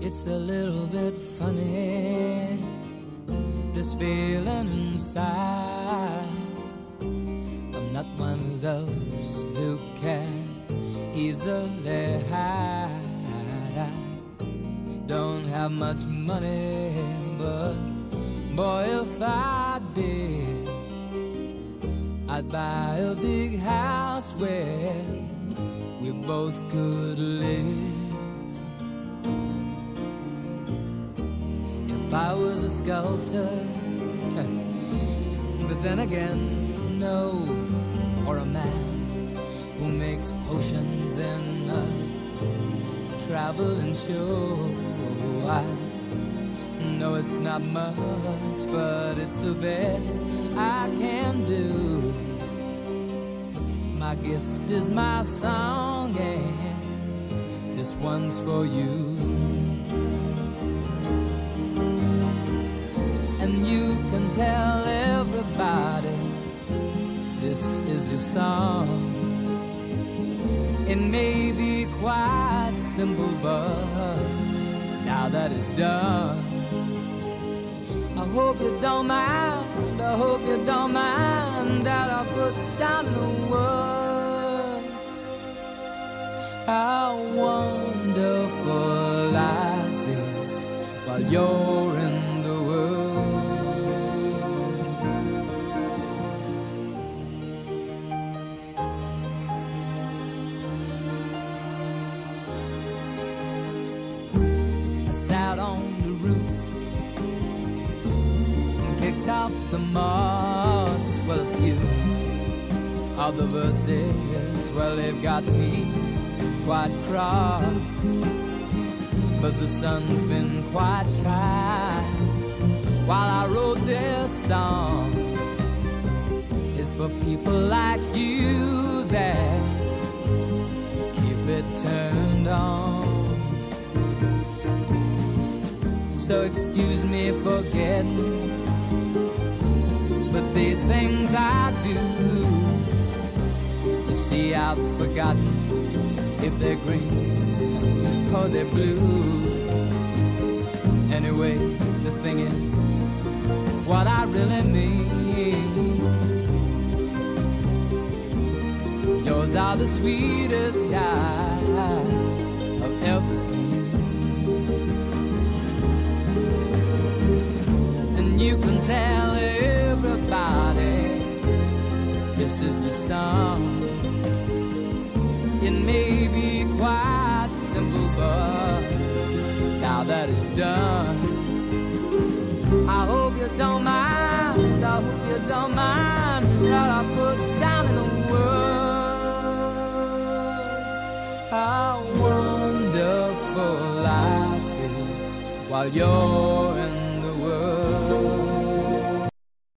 It's a little bit funny, this feeling inside. I'm not one of those who can easily hide. I don't have much money, but boy, if I did, I'd buy a big house where we both could live. If I was a sculptor, but then again, no, or a man who makes potions in a traveling show. I know it's not much, but it's the best I can do. My gift is my song, and this one's for you. And you can tell everybody this is your song. It may be quite simple, but now that it's done, I hope you don't mind, I hope you don't mind that I put down in the words how wonderful life is while you're in the world. I sat on the roof, kicked off the moss. Well, a few of the verses, well, they've got me quite cross, but the sun's been quite kind while I wrote this song. It's for people like you that keep it turned on. So excuse me for getting, but these things I do, you see, I've forgotten if they're green or they're blue. Anyway, the thing is, what I really mean, yours are the sweetest eyes I've ever seen. And you can tell everybody this is the song. It may be quite simple, but now that it's done, I hope you don't mind, I hope you don't mind that I put down in the words how wonderful life is while you're